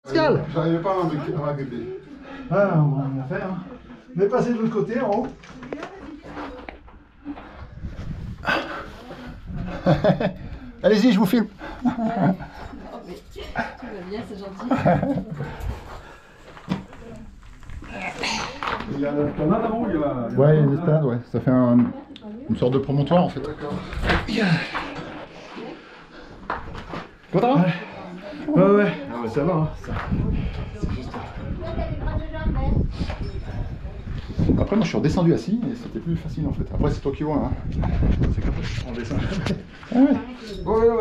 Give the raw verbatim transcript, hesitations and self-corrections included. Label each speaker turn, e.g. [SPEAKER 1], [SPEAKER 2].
[SPEAKER 1] Pascal.
[SPEAKER 2] J'arrivais pas à m'arrêter.
[SPEAKER 1] Ah, on va rien faire. Hein. On est passé de l'autre côté en haut.
[SPEAKER 2] Allez-y, je vous filme.
[SPEAKER 3] Oh, mais tout va bien, c'est gentil.
[SPEAKER 1] Il y a l'esplanade en haut, il y a la... il y a
[SPEAKER 2] Ouais,
[SPEAKER 1] la-
[SPEAKER 2] une esplanade, ouais. Ça fait un, une sorte de promontoire en fait.
[SPEAKER 1] D'accord.
[SPEAKER 2] Content?
[SPEAKER 1] Ouais. Ouais, ouais. Ah, ouais, ça va. Hein. Ça.
[SPEAKER 2] Après, moi je suis redescendu assis et c'était plus facile en fait. Après, c'est toi qui vois. Hein. C'est comme ça qu'on descend. Ah ouais.
[SPEAKER 1] Ouais, ouais.